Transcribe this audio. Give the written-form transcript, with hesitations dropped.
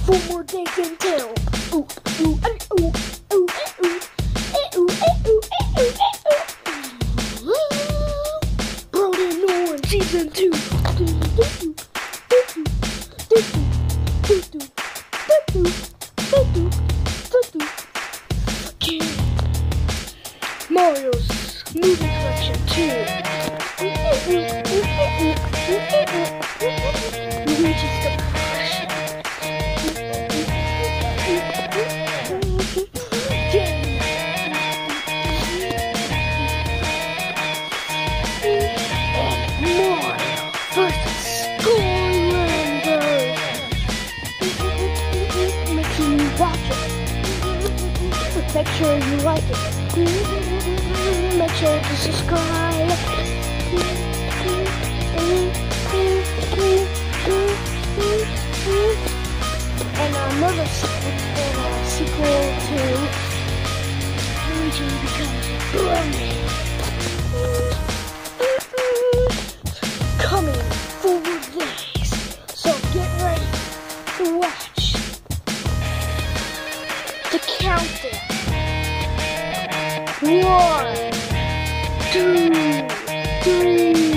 4 more days until. Ooh, ooh, ooh, ooh, ooh, ooh, broaden, noran, season 2. Mario's movie collection 2. Luigi's Depression. Mario vs. Skylanders. Make sure you watch it. Make sure you like it. Make sure to subscribe. And another sequel to Luigi becomes broaden. Coming 4 days, so get ready to watch the countdown. 1, 2, 3.